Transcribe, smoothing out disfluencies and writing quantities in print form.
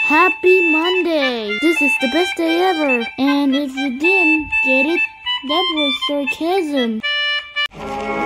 Happy Monday! This is the best day ever. And if you didn't get it, that was sarcasm.